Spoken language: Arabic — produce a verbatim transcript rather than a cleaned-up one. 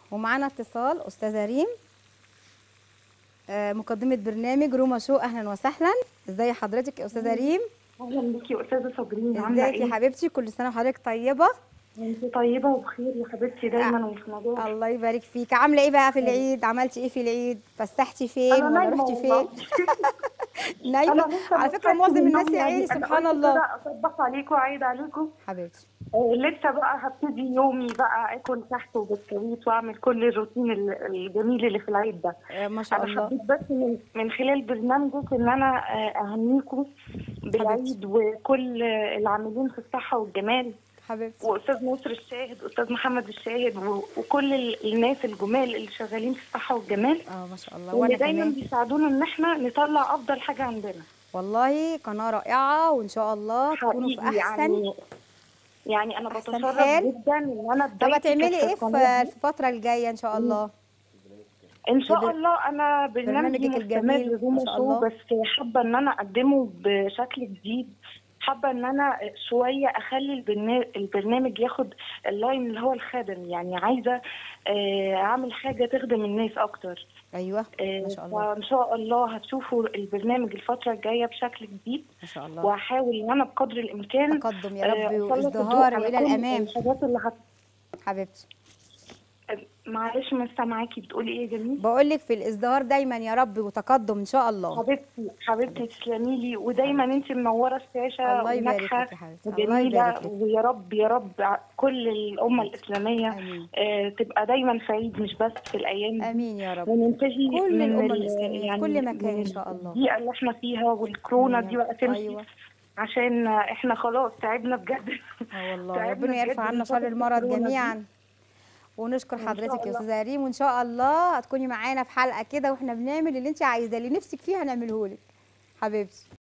ومعانا اتصال استاذه ريم، آه، مقدمه برنامج روما شو. اهلا وسهلا، ازي حضرتك يا استاذه ريم؟ اهلا بيكي يا استاذه صابرين، عامله ازيك يا ايه؟ حبيبتي؟ كل سنه وحضرتك طيبه. انت طيبه وبخير يا حبيبتي دايما وفي آه، نجاح. الله يبارك فيك. عامله ايه بقى في العيد؟ عملتي ايه في العيد؟ فسحتي فين انا ولا نايمه رحتي فين؟ والله. نايمه. انا لسه على ما فكره صحيتش من معظم الناس النوم، يا عيني يعني انا سبحان قلت الله. كده اصبح عليكم وعيد عليكم. حبيبتي. آه لسه بقى هبتدي يومي بقى، اكل تحت وبسكويت واعمل كل الروتين ال- الجميل اللي في العيد ده. آه، ما شاء انا الله. حبيت بس من, من خلال برنامجك ان انا آه، اهنيكم حبيبتي بالعيد وكل العاملين في الصحه والجمال، حبيبتي. واستاذ نصر الشاهد، استاذ محمد الشاهد، و- وكل ال- الناس الجمال اللي شغالين في الصحه والجمال، اه ما شاء الله، واللي وانا دايما كمان. بيساعدونا ان احنا نطلع افضل حاجه عندنا. والله قناه رائعه، وان شاء الله تكونوا في حقيقي احسن يعني، يعني انا احسن بتشرف حال. جدا ان انا طب بدايتي كانت هتعملي في ايه القناه في دي. في الفتره الجايه ان شاء الله؟ ان شاء ببر... الله انا برنامجي برنامجك الجميل مستمر ما روما شاء شو، الله. بس حابه ان انا اقدمه بشكل جديد. حابه ان انا شويه اخلي البرنا- البرنامج ياخد اللاين اللي هو الخدم، يعني عايزه آه، اعمل حاجه تخدم الناس اكتر. ايوه ما آه، شاء الله. فان شاء الله هتشوفوا البرنامج الفتره الجايه بشكل جديد، ما شاء الله. وهحاول ان انا بقدر الامكان تقدم يا آه، رب اسلط الضوء وازدهار على والى كل الامام. الحاجات اللي هت... حبيبتي. معلش مش سامعاكي بتقولي ايه يا جميل؟ بقول لك في الازدهار دايما يا رب وتقدم ان شاء الله. حبيبتي حبيبتي حبيبتي. تسلمي لي، ودايما حبيبتي. انت منوره الشاشه الله يبارك وناجحه لك يا حبيبتي، الله وجميله، يبارك لك. ويا رب يا رب كل الامه حبيبتي. الاسلاميه امين. آه، تبقى دايما في عيد، مش بس في الايام دي، امين يا رب. وننتهي كل من الامه ال الاسلاميه في كل يعني مكان ان من شاء الله. البيئه اللي احنا فيها، والكورونا امين يا دي رب. بقى تمشي، ايوه. عشان احنا خلاص تعبنا بجد. اه والله تعبنا ربنا يرفع بجد من عنا شر فتره المرض الكورونا دي. جميعا. ونشكر ان شاء حضرتك يا الله. استاذه ريم، وان شاء الله هتكوني معانا في حلقه كده واحنا بنعمل اللي انت عايزاه، اللي نفسك فيه هنعمله لك حبيبتي.